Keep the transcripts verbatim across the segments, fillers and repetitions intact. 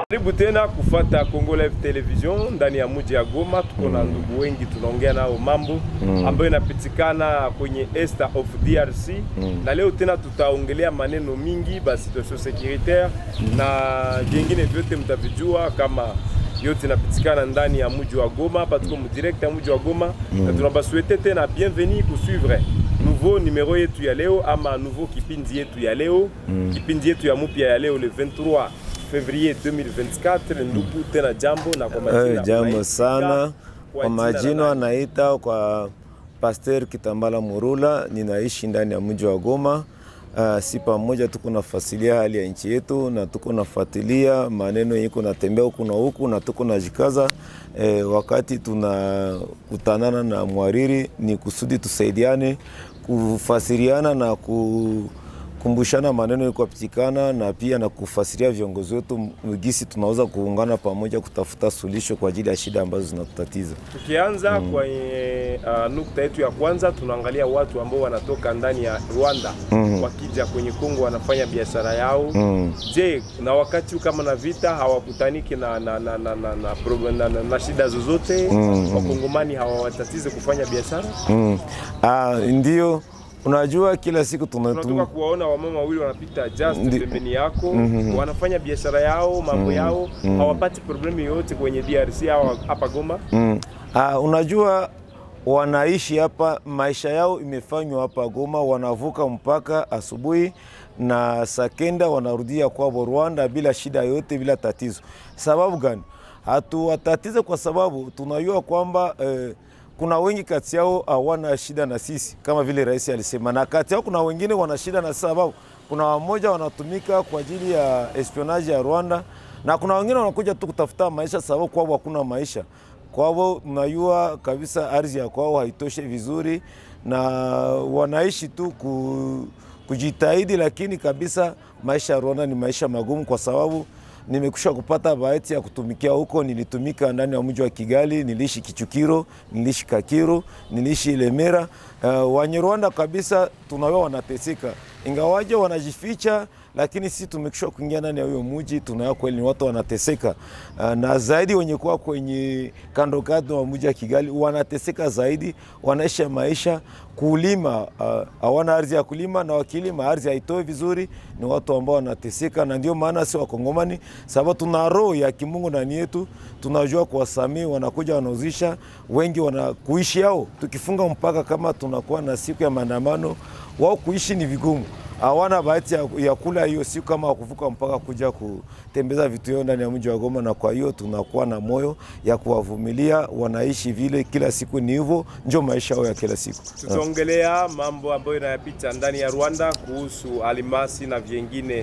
Karibu tena kufuata Congo Live Television ndani ya mji ya Goma. Tuko na ndugu wengi tunaongea nao mambo mm. ambayo inapitikana kwenye Est of D R C mm. na leo tena tutaongelea maneno mingi ba situation securitaire mm. na vingine vyote mtavijua kama yote inapitikana ndani ya mji wa Goma. Hapa tuko mdirect ya mji wa Goma mm. na tunabasuete tena bienvenue kusuivre nouveau numéro yetu ya leo ama nouveau kipindi yetu ya leo mm. kipindi yetu ya mpya ya leo le vingt-trois février deux mille vingt-quatre. Ndugu tena jambo na kwa majina hey, jambo sana kwa majina anaita kwa Pasteur Kitambala Murula. Ninaishi ndani ya mji wa Goma. Uh, si pamoja tuko nafasilia hali ya nchi yetu na tuko nafuatilia maneno yiko natembea huku na huku na tuko najikaza eh, wakati tunakutanana na mwariri ni kusudi tusaidiane kufasiriana na ku kumbushana maneno yako yapitikana na pia na kufasiria viongozi wetu mgisi tunaweza kuungana pamoja kutafuta suluhisho kwa ajili ya shida ambazo zinatutatiza. Tukianza mm. kwa uh, nukta yetu ya kwanza tunaangalia watu ambao wanatoka ndani ya Rwanda mm. wakija kwenye Kongo wanafanya biashara yao. Mm. Je, na wakati kama na vita hawakutaniki na na na na na, na, problem, na, na, na shida zozote mm. wakongomani hawawatatize kufanya biashara? Mm. Ah, ndio. Unajua kila siku tunatoka kuwaona wamama wawili wanapita just pembeni yako mm -hmm. wanafanya biashara yao mambo mm -hmm. yao mm -hmm. hawapati problemi yote kwenye D R C au hapa Goma. Mm. Ah, unajua wanaishi hapa, maisha yao imefanywa hapa Goma, wanavuka mpaka asubuhi na sakenda wanarudia kwa Rwanda bila shida yote, bila tatizo. Sababu gani? Hatuwatatize kwa sababu tunajua kwamba eh, kuna wengi kati yao hawana shida na sisi kama vile rais alisema, na kati yao kuna wengine wana shida na sababu kuna wamoja wanatumika kwa ajili ya espionage ya Rwanda na kuna wengine wanakuja tu kutafuta maisha sababu kwao hakuna maisha. Kwao mnajua kabisa ardhi ya kwao haitoshe vizuri na wanaishi tu ku, kujitahidi, lakini kabisa maisha ya Rwanda ni maisha magumu kwa sababu nimekusha kupata bahati ya kutumikia huko. Nilitumika ndani ya mji wa Kigali, niliishi Kichukiro, niliishi Kakiro, niliishi Lemera. Uh, Wanyarwanda kabisa tunawewa wanateseka. Ingawaje wanajificha, lakini sisi tumekusha kuingia ndani ya huyo mji tunaona kweli ni watu wanateseka. Uh, na zaidi wenye kuwa kwenye kando kando wa mji wa Kigali wanateseka zaidi, wanaishi maisha kulima, hawana uh, ardhi ya kulima, na wakilima ardhi haitoi vizuri, ni watu ambao wanateseka. Na ndio maana si wakongomani sababu tuna roho ya kimungu ndani yetu, tunajua kuwasamii, wanakuja wanauzisha, wengi wanakuishi yao. Tukifunga mpaka kama tunakuwa na siku ya maandamano, wao kuishi ni vigumu. Hawana bahati ya, ya kula hiyo siku kama kuvuka mpaka kuja kutembeza vitu yao ndani ya mji wa Goma, na kwa hiyo tunakuwa na moyo ya kuwavumilia. Wanaishi vile kila siku, ni hivyo ndio maisha yao ya kila siku. Tutaongelea mambo ambayo yanapita ndani ya Rwanda kuhusu alimasi na vingine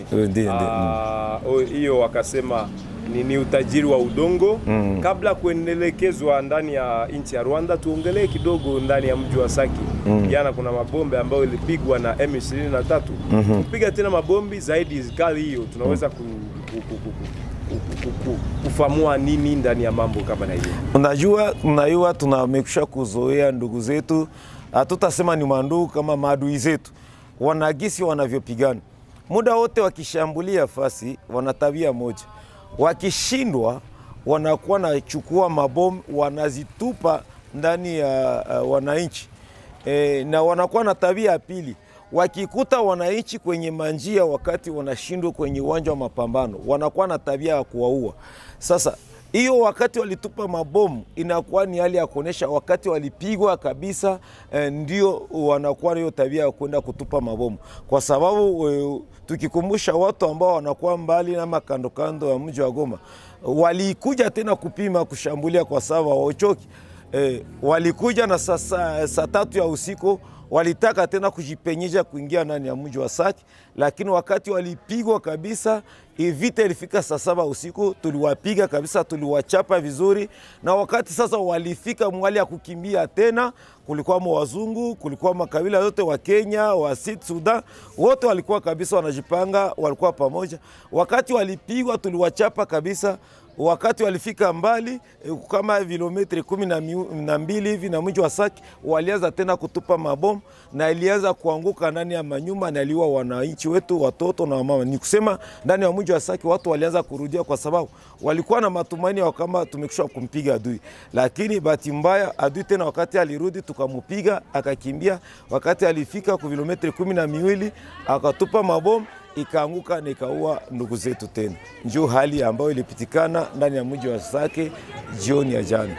hiyo, wakasema ni, ni utajiri wa udongo. Mm. Kabla kuendelekezwa ndani ya nchi ya Rwanda, tuongelee kidogo ndani ya mji wa Saki. Mm. Jana kuna mabombe ambayo ilipigwa na M ishirini na tatu. Mm -hmm. Kupiga tena mabombi zaidi kali hiyo, tunaweza ku, ku, ku, ku, ku, ku, kufamua nini ndani ya mambo kama na hiyo? Unajua, unajua tunamekusha kuzoea ndugu zetu, hatutasema ni mandugu kama maadui zetu. Wanagisi wanavyopigana. Muda wote wakishambulia fasi wana tabia moja. Wakishindwa wanakuwa na chukua mabomu wanazitupa ndani ya uh, wananchi. E, na wanakuwa na tabia ya pili, wakikuta wananchi kwenye manjia wakati wanashindwa kwenye uwanja wa mapambano, wanakuwa na tabia ya kuwaua. Sasa hiyo wakati walitupa mabomu inakuwa ni hali ya kuonesha wakati walipigwa kabisa, eh, ndio wanakuwa na hiyo tabia ya kwenda kutupa mabomu, kwa sababu eh, tukikumbusha watu ambao wanakuwa mbali na makando kando ya mji wa Goma walikuja tena kupima kushambulia kwa sababu hawachoki. Eh, walikuja na sasa saa tatu ya usiku walitaka tena kujipenyesha kuingia ndani ya mji wa Saki, lakini wakati walipigwa kabisa, vita ilifika saa saba usiku, tuliwapiga kabisa, tuliwachapa vizuri. Na wakati sasa walifika mwali ya kukimbia tena, kulikuwa wazungu, kulikuwa makabila yote wa Kenya, wa Sud Sudan, wote walikuwa kabisa wanajipanga, walikuwa pamoja. Wakati walipigwa tuliwachapa kabisa, wakati walifika mbali kama kilometri kumi na mbili hivi na mji wa Sake, walianza tena kutupa mabomu na ilianza kuanguka ndani ya manyumba na iliua wananchi wetu, watoto na mama. Ni kusema ndani ya mji wa Sake watu walianza kurudia kwa sababu walikuwa na matumaini ya kama tumekwisha kumpiga adui, lakini bahati mbaya adui tena wakati alirudi tukamupiga akakimbia. Wakati alifika kwa kilometri kumi na miwili akatupa mabomu ikaanguka na ikaua ndugu zetu tena. Ndio hali ambayo ilipitikana ndani ya mji wa Sake jioni ya jana.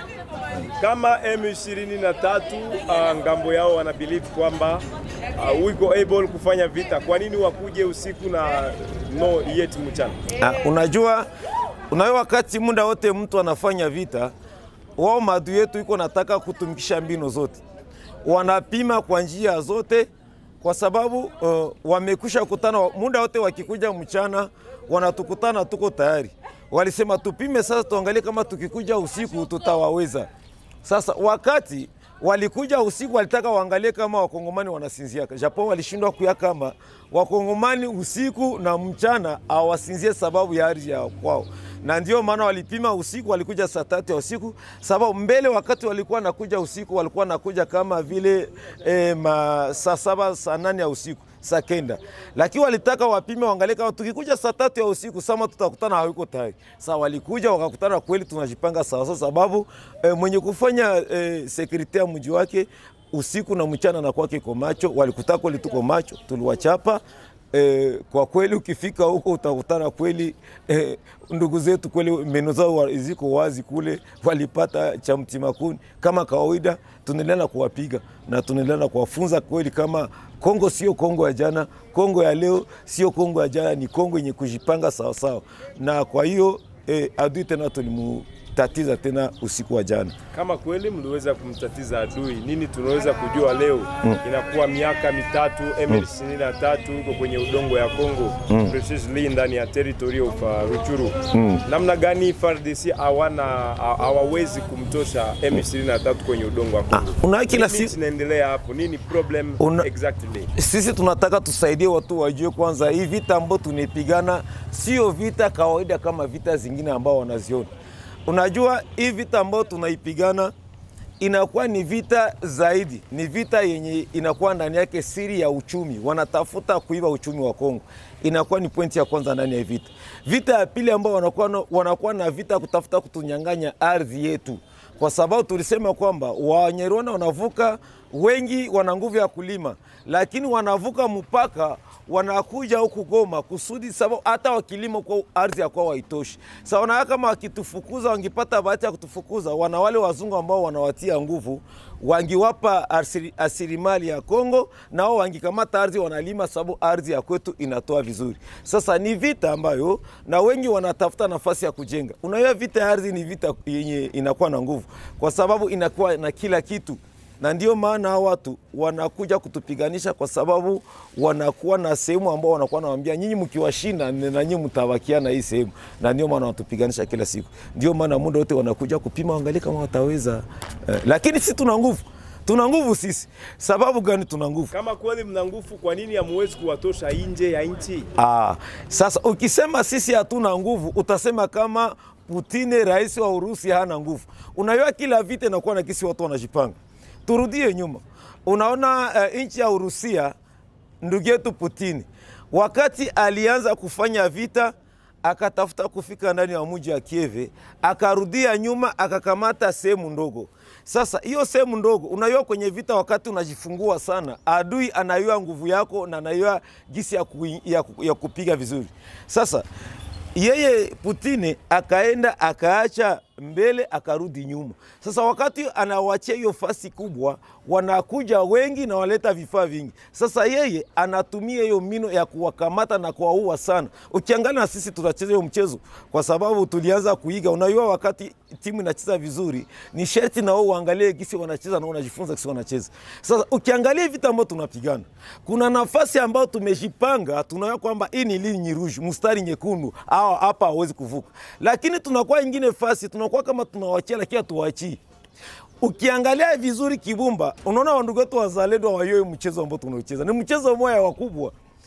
Kama M ishirini na tatu uh, ngambo yao wana believe kwamba uh, we go able kufanya vita, kwa nini wakuje usiku na no yet mchana? Uh, unajua unayo wakati muda wote mtu anafanya vita, wao maadui yetu iko nataka kutumikisha mbinu zote, wanapima kwa njia zote, kwa sababu uh, wamekusha kutana muda wote, wakikuja mchana wanatukutana tuko tayari. Walisema tupime sasa, tuangalie kama tukikuja usiku tutawaweza. Sasa wakati walikuja usiku walitaka waangalie kama wakongomani wanasinzia, japo walishindwa kuya kama wakongomani usiku na mchana hawasinzie sababu ya ardhi ya kwao, na ndio maana walipima usiku. Walikuja saa tatu ya usiku, sababu mbele wakati walikuwa nakuja usiku walikuwa nakuja kama vile eh, saa saba saa nane ya usiku saa kenda, lakini walitaka wapime waangalie kama tukikuja saa tatu ya usiku sama tutakutana hawiko tayari. Sasa walikuja wakakutana kweli, tunajipanga sawa sawa, sababu eh, mwenye kufanya eh, security ya mji wake usiku na mchana na kwake kwa macho, walikutaka kweli tuko macho, tuliwachapa. Eh, kwa kweli ukifika huko utakutana kweli eh, ndugu zetu kweli meno zao ziko wazi kule, walipata cha mtima kuni. Kama kawaida tunaendelea kuwapiga na tunaendelea kuwafunza kweli kama Kongo sio Kongo ya jana, Kongo ya leo sio Kongo ya jana, ni Kongo yenye kujipanga sawa sawa. Na kwa hiyo eh, adui tena tulimtatiza tena usiku wa jana. Kama kweli mliweza kumtatiza adui, nini tunaweza kujua leo? Mm. Inakuwa miaka mitatu M ishirini na tatu iko kwenye udongo ya Kongo, mm. precisely ndani ya territory of uh, Ruchuru. Mm. Namna gani F A R D C hawana hawawezi kumtosha M ishirini na tatu kwenye udongo wa Kongo? Ah, una kila sisi tunaendelea hapo, nini problem una, exactly? Sisi tunataka tusaidie watu wajue kwanza hii vita ambayo tunapigana sio vita kawaida kama vita zingine ambao wanaziona. Unajua hii vita ambayo tunaipigana inakuwa ni vita zaidi, ni vita yenye inakuwa ndani yake siri ya uchumi. Wanatafuta kuiba uchumi wa Kongo, inakuwa ni pointi ya kwanza ndani ya vita. Vita ya pili ambao wanakuwa wanakuwa na vita kutafuta kutunyang'anya ardhi yetu, kwa sababu tulisema kwamba Wanyarwanda wanavuka, wengi wana nguvu ya kulima, lakini wanavuka mpaka wanakuja huku Goma kusudi, sababu hata wakilima kwa ardhi ya kwao haitoshi. Sasa wana kama wakitufukuza, wangepata bahati ya kutufukuza, wana wale wazungu ambao wanawatia nguvu, wangiwapa asilimali ya Kongo, nao wangikamata ardhi wanalima, sababu ardhi ya kwetu inatoa vizuri. Sasa ni vita ambayo na wengi wanatafuta nafasi ya kujenga. Unajua vita ya ardhi ni vita yenye inakuwa na nguvu, kwa sababu inakuwa na kila kitu. Na ndio maana hao watu wanakuja kutupiganisha, kwa sababu wanakuwa na sehemu ambao wanakuwa nawaambia nyinyi mkiwashinda na nyinyi mtabakia na hii sehemu, na ndio maana wanatupiganisha kila siku. Ndio maana muda wote wanakuja kupima waangalie kama wataweza. Eh, lakini sisi tuna nguvu. Tuna nguvu sisi. Sababu gani tuna nguvu? Kama kweli mna nguvu, kwa nini hamwezi kuwatosha nje ya nchi? Ah, sasa ukisema sisi hatuna nguvu, utasema kama Putin rais wa Urusi hana nguvu. Unajua kila vita inakuwa na kisi watu wanajipanga. Turudie nyuma. Unaona uh, nchi ya Urusia, ndugu yetu Putin, wakati alianza kufanya vita, akatafuta kufika ndani ya mji wa Kiev, akarudia nyuma, akakamata sehemu ndogo. Sasa hiyo sehemu ndogo, unajua kwenye vita wakati unajifungua sana, adui anayua nguvu yako na anayua gisi ya, ku, ya, ya kupiga vizuri. Sasa yeye Putin akaenda akaacha mbele akarudi nyuma. Sasa wakati anawachia hiyo fasi kubwa, wanakuja wengi na waleta vifaa vingi. Sasa yeye anatumia hiyo mino ya kuwakamata na kuwaua sana. Ukiangalia na sisi tutacheza hiyo mchezo kwa sababu tulianza kuiga. Unajua wakati timu inacheza vizuri, ni sharti na wao uangalie gisi wanacheza na unajifunza gisi wanacheza. Sasa ukiangalia vita ambayo tunapigana, kuna nafasi ambayo tumejipanga, tunaona kwamba hii ni ligne rouge, mstari nyekundu, au hapa hawezi kuvuka. Lakini tunakuwa nyingine fasi, tunakuwa kama tunawachia lakini hatuachii. Ukiangalia vizuri Kibumba, unaona wandugu wetu wazalendo wa hiyo mchezo ambao tunacheza. Ni mchezo moja wakubwa.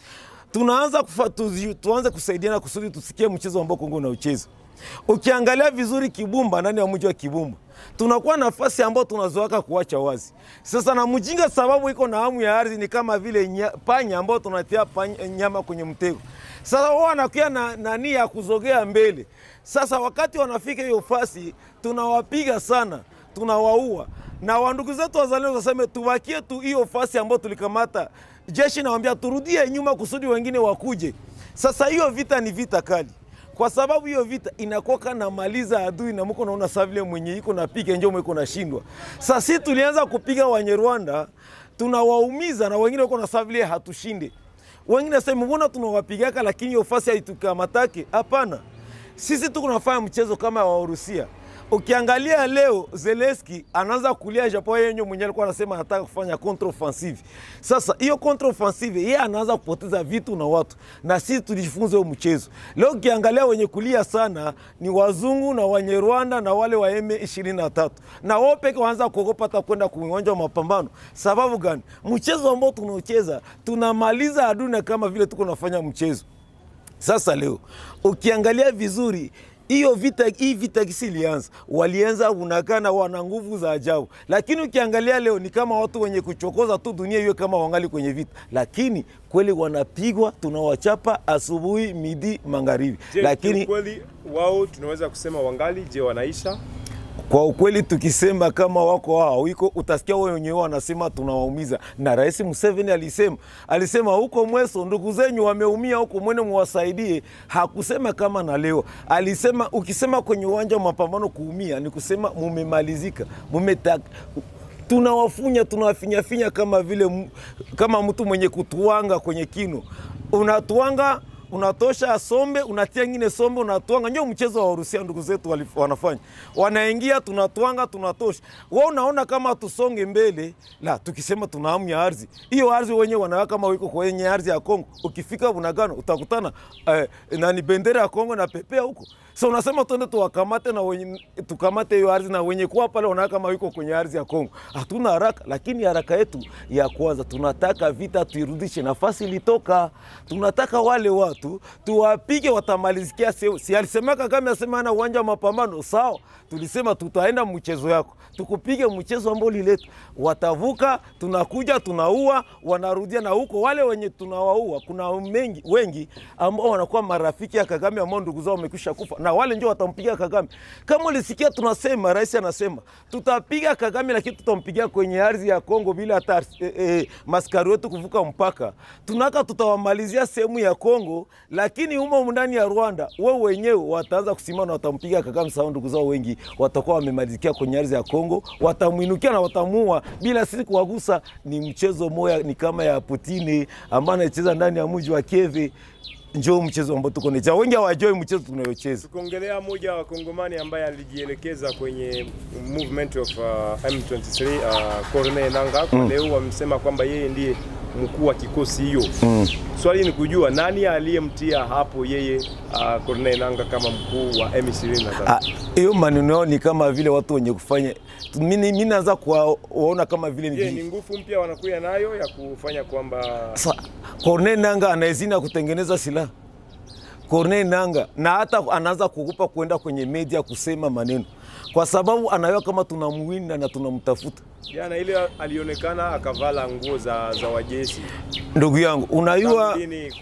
tunaanza kufa, tuzi, tuanze kusaidiana kusudi tusikie mchezo ambao Kongo unaucheza. Ukiangalia vizuri Kibumba, ndani ya mji wa Kibumba tunakuwa nafasi ambayo tunazoaka kuacha wazi. Sasa na mjinga sababu iko na hamu ya ardhi, ni kama vile nya, panya ambao tunatia panya, nyama kwenye mtego. Sasa wao wanakuwa na nani ya kuzogea mbele. Sasa wakati wanafika hiyo fasi tunawapiga sana, tunawaua. Na wandugu zetu wazalendo waseme tubakie tu hiyo fasi ambayo tulikamata. Jeshi nawaambia turudie nyuma kusudi wengine wakuje. Sasa hiyo vita ni vita kali. Kwa sababu hiyo vita inakoka na maliza adui, na mko naona sasa vile mwenye iko napiga njoo mweko nashindwa. Sasa sisi tulianza kupiga Wanyarwanda, tunawaumiza na wengine wako na sasa vile hatushinde. Wengine nasema mbona tunawapigaka lakini hiyo fasi haitukamatake? Hapana. Sisi tuko tunafanya mchezo kama wa Urusia. Ukiangalia leo Zelensky anaanza kulia japo yeye mwenyewe alikuwa anasema anataka kufanya contre-offensive. Sasa hiyo contre-offensive yeye anaanza kupoteza vitu na watu. Na sisi tulijifunza huo mchezo. Leo ukiangalia wenye kulia sana ni wazungu na Wanyarwanda na wale wa M ishirini na tatu. Na wao peke waanza kuogopa hata kwenda kuuwanja wa mapambano. Sababu gani? Mchezo ambao tunaocheza tunamaliza adui kama vile tuko tunafanya mchezo. Sasa leo ukiangalia vizuri hiyo vita, hii vita kisi ilianza, walianza unakana wana nguvu za ajabu. Lakini ukiangalia leo ni kama watu wenye kuchokoza tu dunia iwe kama wangali kwenye vita. Lakini kweli wanapigwa, tunawachapa asubuhi, midi, magharibi. Lakini kweli wao tunaweza kusema wangali, je wanaisha? Kwa ukweli tukisema kama wako hao wiko, utasikia wao wenyewe wanasema tunawaumiza. Na Rais Museveni alisema, alisema huko Mweso ndugu zenyu wameumia huko, mwene muwasaidie. Hakusema kama na leo. Alisema ukisema kwenye uwanja wa mapambano kuumia ni kusema mumemalizika. Mumetaka tunawafunya, tunawafinyafinya kama vile kama mtu mwenye kutuanga kwenye kino. Unatuanga, unatosha sombe, unatia ngine sombe, unatuanga. Ndio mchezo wa Urusia ndugu zetu wanafanya. Wanaingia, tunatuanga, tunatosha. Wao unaona kama tusonge mbele, la tukisema tuna hamu ya ardhi. Hiyo ardhi wenyewe wanaweka kama wiko kwenye ardhi ya Kongo. Ukifika Bunagano utakutana eh, na ni bendera ya Kongo na pepea huko. So unasema tuende tuwakamate na wenye, tukamate hiyo ardhi na wenye kuwa pale wanaweka kama wiko kwenye ardhi ya Kongo. Hatuna haraka, lakini haraka yetu ya kwanza tunataka vita tuirudishe nafasi ilitoka. Tunataka wale watu tuwapige, watamalizikia sio. Si alisemaka kama asema na uwanja wa mapambano, sawa. Tulisema tutaenda mchezo yako, tukupige mchezo ambao lileta. Watavuka, tunakuja, tunaua, wanarudia. Na huko wale wenye tunawaua kuna mengi wengi ambao wanakuwa marafiki ya Kagame ambao ndugu zao wamekwisha kufa, na wale ndio watampiga Kagame. Kama ulisikia tunasema, rais anasema tutapiga Kagame lakini tutampigia kwenye ardhi ya Kongo bila hata e, e, maskari wetu kuvuka mpaka. Tunaka tutawamalizia sehemu ya Kongo, lakini humo ndani ya Rwanda wao wenyewe wataanza kusimama na watampiga Kagame. Sawa, ndugu zao wengi watakuwa wamemalizikia kwenye ardhi ya Kongo, watamuinukia na watamua bila sisi kuwagusa. Ni mchezo moya, ni kama ya Putin ambaye anacheza ndani ya mji wa Kiev. Njoo mchezo ambao tuko nacho. Wengi hawajui mchezo tunayocheza. Tukongelea moja wa Kongomani ambaye alijielekeza kwenye movement of uh, M twenty-three, uh, Corneille Nangaa. Kwa mm. leo wamesema kwamba yeye ndiye mkuu wa kikosi hiyo. Mm. Swali ni kujua nani aliyemtia hapo yeye uh, Corneille Nangaa kama mkuu wa M ishirini na tatu. Hiyo maneno ni kama vile watu wenye kufanya, mimi mimi naanza kuona kama vile ni ni nguvu mpya wanakuja nayo ya kufanya kwamba Corneille Nangaa anaezina kutengeneza silaha. Corneille Nangaa na hata anaanza kukupa kwenda kwenye media kusema maneno, kwa sababu anayua kama tunamwinda na tunamtafuta. Jana ile alionekana akavala nguo za za wajeshi. Ndugu yangu, unayua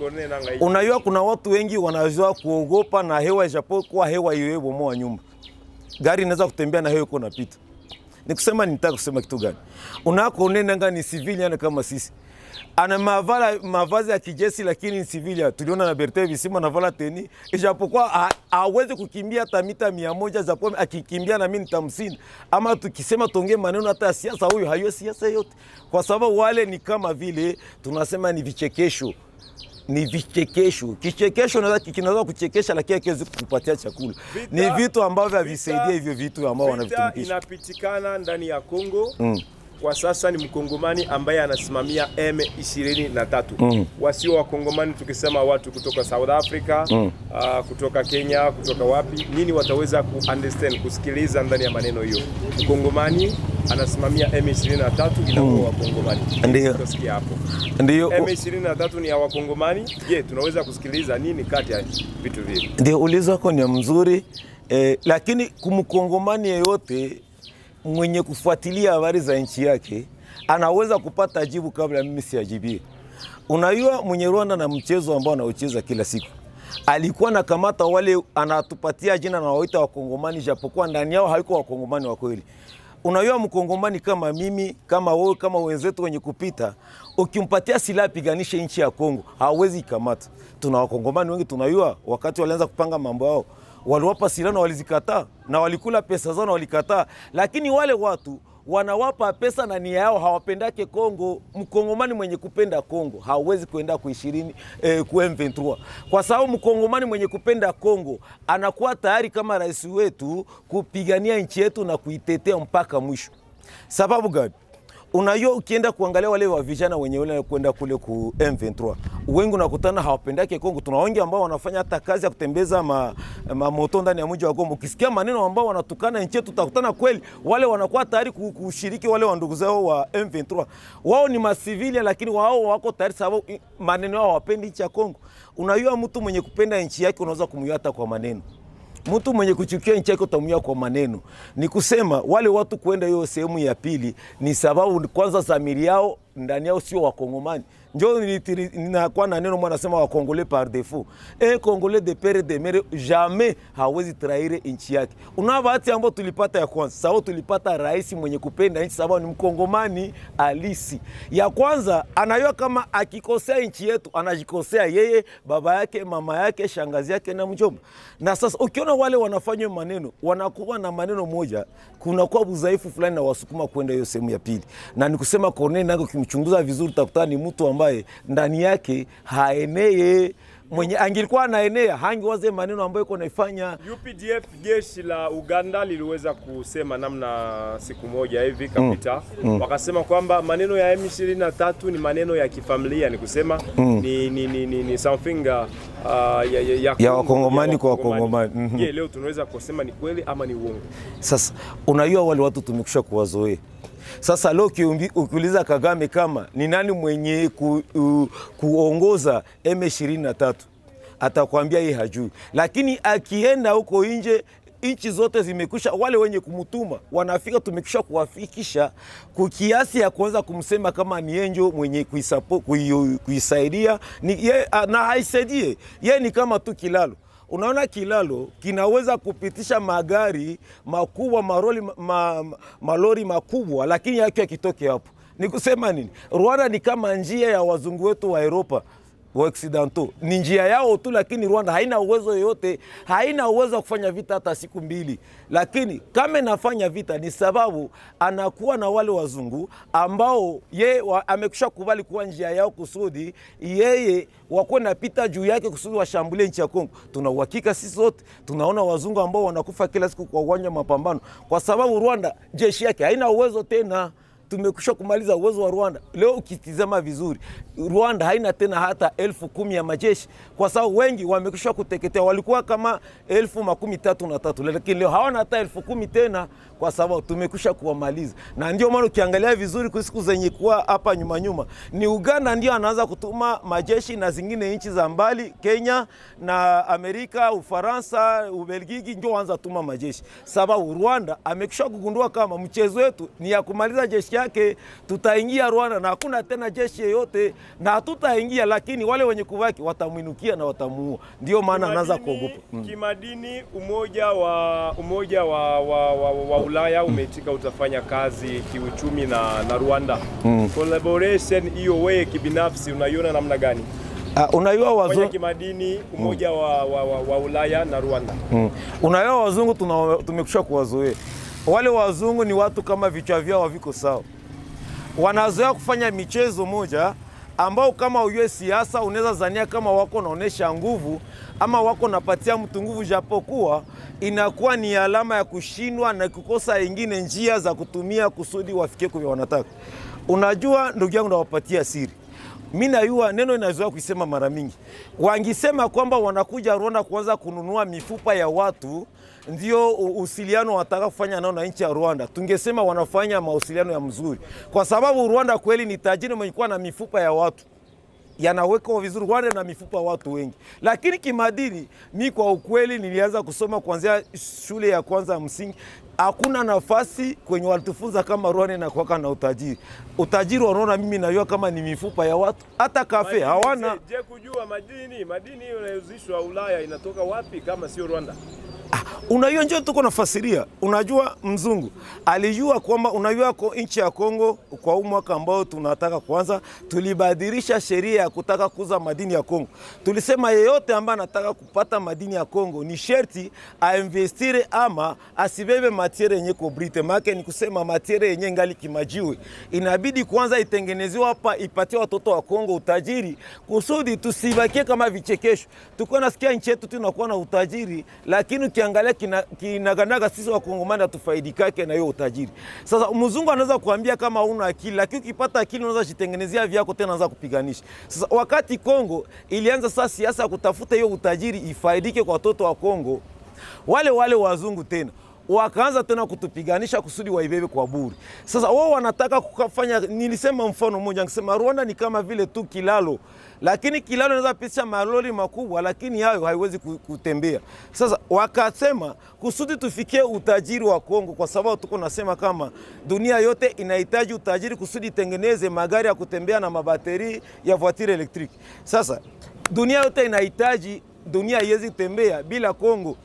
unayua kuna watu wengi wanajua kuogopa na hewa, ijapokuwa hewa hiyo bomoa nyumba. Gari inaweza kutembea na hewa iko napita. Nikusema nitaka kusema kitu gani? Unako Corneille Nangaa ni civilian kama sisi. Ana mavala mavazi ya kijeshi lakini ni civilian. Tuliona na Bertin Bisimwa anavala teni. Ijapokuwa hawezi kukimbia hata mita mia moja, japo akikimbia na mimi nitamsinda. Ama tukisema tuongee maneno hata siasa, huyo hayo siasa yote. Kwa sababu wale ni kama vile tunasema ni vichekesho. Ni vichekesho. Kichekesho naweza kinaweza kuchekesha lakini hakiwezi kukupatia chakula. Vita, ni vitu ambavyo havisaidia hivyo vitu ambao wanavitumikisha. Inapitikana ndani ya Kongo. Mm. kwa sasa ni mkongomani ambaye anasimamia M ishirini na tatu. Mm. Wasio wakongomani tukisema watu kutoka South Africa, mm. uh, kutoka Kenya, kutoka wapi, nini wataweza ku understand, kusikiliza ndani ya maneno hiyo? Mkongomani anasimamia M ishirini na tatu ina mm. wakongomani. Ndio. Tusikie hapo. Ndio. M ishirini na tatu ni ya wakongomani. Je, tunaweza kusikiliza nini kati ya vitu vile? Ndio, ulizo wako ni mzuri. Eh, lakini kumkongomani yeyote mwenye kufuatilia habari za nchi yake anaweza kupata jibu kabla mimi siajibie. Unajua mwenye Rwanda na mchezo ambao anaocheza kila siku, alikuwa na kamata wale anatupatia jina na waita wakongomani, japokuwa ndani yao haiko wakongomani wa kweli. Unajua mkongomani kama mimi, kama wewe, kama wenzetu wenye kupita, ukimpatia silaha piganishe nchi ya Kongo, hawezi kamata. Tuna wakongomani wengi tunajua wakati walianza kupanga mambo yao, waliwapa silaha na walizikataa, na walikula pesa zao na walikataa. Lakini wale watu wanawapa pesa na nia yao hawapendake Kongo. Mkongomani mwenye kupenda Kongo hawezi kuenda ku ishirini eh, ku M ishirini na tatu, kwa sababu mkongomani mwenye kupenda Kongo anakuwa tayari kama rais wetu kupigania nchi yetu na kuitetea mpaka mwisho. Sababu gani? Unajua ukienda kuangalia wale wa vijana wenye wale kwenda kule ku M ishirini na tatu, wengi unakutana hawapendake Kongo. Tuna wengi ambao wanafanya hata kazi ya kutembeza ma, ma moto ndani ya mji wa Goma. Ukisikia maneno ambao wanatukana nchi yetu, utakutana kweli wale wanakuwa tayari kushiriki wale wa ndugu zao wa M ishirini na tatu. Wao ni masivilia, lakini wao wako tayari sababu maneno yao hawapendi nchi ya Kongo. Unajua mtu mwenye kupenda nchi yake unaweza kumyata kwa maneno. Mtu mwenye kuchukia nchi yake utamwia kwa maneno. Ni kusema wale watu kwenda hiyo sehemu ya pili ni sababu kwanza zamiri yao ndani yao sio wakongomani. Njoo ninakuwa na neno mwana sema wa Congolais par défaut. Un Congolais de père de mère jamais hawezi trahir nchi yake. Una bahati ambayo tulipata ya kwanza. Sababu tulipata rais mwenye kupenda nchi sababu ni mkongomani halisi. Ya kwanza anayua kama akikosea nchi yetu anajikosea yeye, baba yake, mama yake, shangazi yake na mjomba. Na sasa ukiona wale wanafanya maneno, wanakuwa na maneno moja, kuna kwa udhaifu fulani na wasukuma kwenda hiyo sehemu ya pili. Na nikusema Corneille nako kimchunguza vizuri utakuta ni mtu ambaye ndani yake haenee. Mwenye angilikuwa anaenea hangiwaze maneno ambayo iko naifanya. U P D F jeshi la Uganda liliweza kusema namna siku moja hivi kapita, mm. mm. wakasema kwamba maneno ya M ishirini na tatu ni maneno ya kifamilia, ni kusema mm. ni ni ni ni, ni something uh, ya ya, ya, ya wakongomani kwa wakongomani. Mm -hmm. Je, leo tunaweza kusema ni kweli ama ni uongo? Sasa unajua wale watu tumekusha kuwazoea. Sasa leo ukiuliza Kagame kama ni nani mwenye ku, uh, kuongoza M ishirini na tatu, atakwambia yeye hajui. Lakini akienda huko nje, nchi zote zimekusha, wale wenye kumutuma wanafika, tumekisha kuwafikisha kwa kiasi ya kuanza kumsema kama ni enjo mwenye kuisapo, kuisaidia ni ye, na haisaidie. Ye ni kama tu kilalo. Unaona kilalo kinaweza kupitisha magari makubwa, maroli, ma, ma, malori makubwa, lakini yake yakitoke hapo. Ni kusema nini? Rwanda ni kama njia ya wazungu wetu wa Europa wa Occidentaux. Ni njia yao tu, lakini Rwanda haina uwezo yoyote, haina uwezo wa kufanya vita hata siku mbili. Lakini kama nafanya vita ni sababu anakuwa na wale wazungu ambao yeye amekusha kubali kuwa njia yao kusudi yeye wako napita juu yake kusudi washambulie nchi ya Kongo. Tuna uhakika sisi sote tunaona wazungu ambao wanakufa kila siku kwa uwanja mapambano, kwa sababu Rwanda jeshi yake haina uwezo tena. Tumekusha kumaliza uwezo wa Rwanda. Leo ukitizama vizuri, Rwanda haina tena hata elfu kumi ya majeshi, kwa sababu wengi wamekusha kuteketea. Walikuwa kama elfu makumi tatu na tatu, lakini leo hawana hata elfu kumi tena, kwa sababu tumekusha kuwamaliza. Na ndio maana ukiangalia vizuri kwa siku zenye kuwa hapa nyuma nyuma, ni Uganda ndio anaanza kutuma majeshi na zingine nchi za mbali, Kenya na Amerika, Ufaransa, Ubelgiji ndio waanza tuma majeshi. Sababu Rwanda amekusha kugundua kama mchezo wetu ni ya kumaliza jeshi yake. Tutaingia Rwanda na hakuna tena jeshi yoyote, na hatutaingia, lakini wale wenye kubaki watamwinukia na watamuua. Ndio maana anaanza kuogopa. Mm. Kimadini umoja wa umoja wa, wa, wa, wa Ulaya umeitika utafanya kazi kiuchumi na, na Rwanda. Mm. Collaboration hiyo wewe kibinafsi unaiona namna gani? Uh, unaiwa wazungu kimadini umoja mm. wa, wa, wa, wa Ulaya na Rwanda. Mm. Unaiwa wazungu tumekusha kuwazoea. Wale wazungu ni watu kama vichwa vyao haviko sawa. Wanazoea kufanya michezo moja ambao kama ujue siasa unaweza zania kama wako naonesha nguvu ama wako napatia mtu nguvu, japokuwa inakuwa ni alama ya kushindwa na kukosa ingine njia za kutumia kusudi wafikie kwa wanataka. Unajua ndugu yangu, nawapatia siri. Mimi najua neno inazoea kusema mara mingi. Wangisema kwamba wanakuja Rwanda kuanza kununua mifupa ya watu ndio usiliano wataka kufanya nao na nchi ya Rwanda, tungesema wanafanya mausiliano ya mzuri, kwa sababu Rwanda kweli ni tajiri mwenye kuwa na mifupa ya watu yanaweka vizuri. Rwanda na mifupa watu wengi, lakini kimadini, mi kwa ukweli nilianza kusoma kuanzia shule ya kwanza msingi, hakuna nafasi kwenye walitufunza kama Rwanda na kuwaka na utajiri. Utajiri wa Rwanda mimi najua kama ni mifupa ya watu, hata kafe hawana. Je, kujua madini, madini yanayozishwa Ulaya inatoka wapi kama sio Rwanda? Unajua njoo tuko nafasiria. Unajua mzungu alijua kwamba unajua kwa nchi ya Kongo kwa huu mwaka ambao tunataka kwanza, tulibadilisha sheria ya kutaka kuuza madini ya Kongo. Tulisema yeyote ambaye anataka kupata madini ya Kongo ni sherti ainvestire ama asibebe matiere yenye ko brite. Maana ni kusema matiere yenye ngali kimajiwe inabidi kwanza itengenezewe hapa, ipatie watoto wa Kongo utajiri, kusudi tusibakie kama vichekesho. Tuko nasikia nchi yetu tunakuwa na utajiri, lakini ukiangalia kinaganaga sisi wa Kongomani hatufaidikake na hiyo utajiri. Sasa mzungu anaweza kuambia kama una akili, lakini ukipata akili unaweza jitengenezea vyako tena unaweza kupiganisha. Sasa wakati Kongo ilianza sasa siasa ya kutafuta hiyo utajiri ifaidike kwa watoto wa Kongo, wale wale wazungu tena wakaanza tena kutupiganisha kusudi waibebe kwa bure. Sasa wao wanataka kufanya, nilisema mfano mmoja, nikisema Rwanda ni kama vile tu kilalo, lakini kilalo inaweza pisha malori makubwa, lakini hayo haiwezi kutembea. Sasa wakasema kusudi tufikie utajiri wa Kongo, kwa sababu tuko nasema kama dunia yote inahitaji utajiri kusudi tengeneze magari ya kutembea na mabateri ya voiture electric. Sasa dunia yote inahitaji, dunia haiwezi tembea bila Kongo.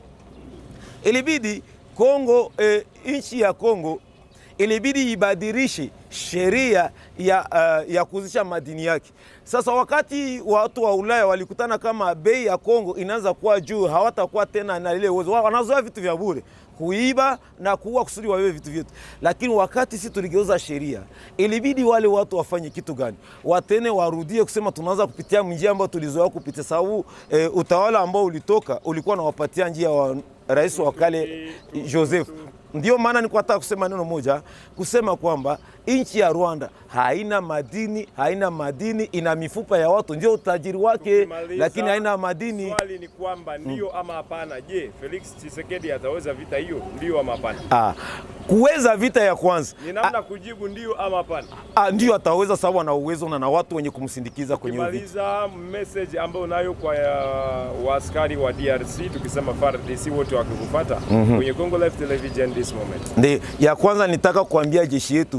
Ilibidi Kongo, eh, nchi ya Kongo ilibidi ibadilishe sheria ya, uh, ya kuzisha madini yake. Sasa wakati watu wa Ulaya walikutana kama bei ya Kongo inaanza kuwa juu, hawatakuwa tena na ile uwezo. Wanazoea vitu vya bure, kuiba na kuua kusudi wawe vitu vyetu. Lakini wakati sisi tuligeuza sheria, ilibidi wale watu wafanye kitu gani? Watene warudie kusema tunaanza kupitia njia ambayo tulizoea kupitia, sababu eh, utawala ambao ulitoka ulikuwa unawapatia njia wa rais wa kale Joseph. Ndio maana niko nataka kusema neno moja, kusema kwamba nchi ya Rwanda haina madini, haina madini, ina mifupa ya watu ndio utajiri wake, lakini haina madini. Swali ni kwamba ndio hmm, ama hapana. Je, Felix Tshisekedi ataweza vita hiyo, ndio ama hapana? Ah, kuweza vita ya kwanza. Ni namna kujibu ndio ama hapana. Ah, ndio ataweza, sababu ana uwezo na na watu wenye kumsindikiza kwenye vita. Kimaliza message ambayo unayo kwa waaskari wa D R C, tukisema F A R D C wote wakikufuata mm -hmm. kwenye Congo Live Television this moment. Ndi, ya kwanza nitaka kuambia jeshi yetu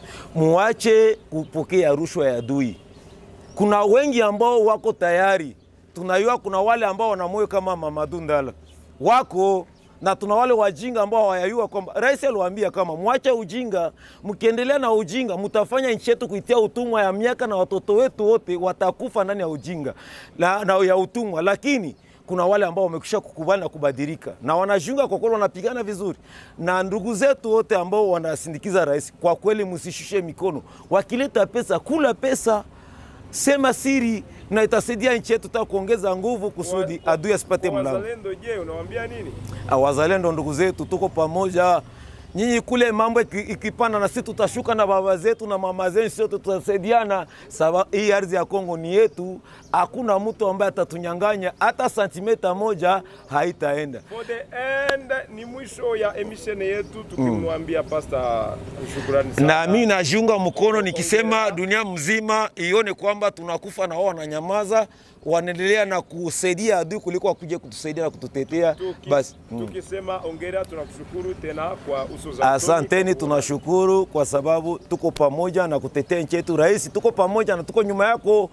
muache kupokea rushwa ya adui. Kuna wengi ambao wako tayari. Tunajua kuna wale ambao wana moyo kama Mamadou Ndala wako, na tuna wale wajinga ambao hawayajua kwamba rais aliwaambia kama muache ujinga, mkiendelea na ujinga mtafanya nchi yetu kuitia utumwa ya miaka, na watoto wetu wote watakufa ndani ya ujinga na, na ya utumwa. Lakini kuna wale ambao wamekwisha kukubali na kubadilika na wanajunga, kwa kweli wanapigana vizuri. Na ndugu zetu wote ambao wanasindikiza rais, kwa kweli msishushe mikono. Wakileta pesa, kula pesa, sema siri, na itasaidia nchi yetu ta kuongeza nguvu kusudi adui asipate mlango. Wazalendo je, unawaambia nini? Wazalendo ndugu zetu, tuko pamoja. Nyinyi kule mambo ikipanda na sisi tutashuka, na baba zetu na mama zetu sisi tutasaidiana, sababu hii ardhi ya Kongo ni yetu. Hakuna mtu ambaye atatunyang'anya hata santimeta moja, haitaenda. For the end, ni mwisho ya emission yetu, tukimwambia mm. Pastor shukrani sana. Na mimi najiunga mkono nikisema dunia mzima ione kwamba tunakufa na wao wananyamaza, wanaendelea na kusaidia adui kuliko kuja kutusaidia na kututetea. Tuki, basi tukisema ongera, tunakushukuru tena kwa uso za. Asanteni, tunashukuru kwa sababu tuko pamoja na kutetea nchi yetu. Rais, tuko pamoja na tuko nyuma yako.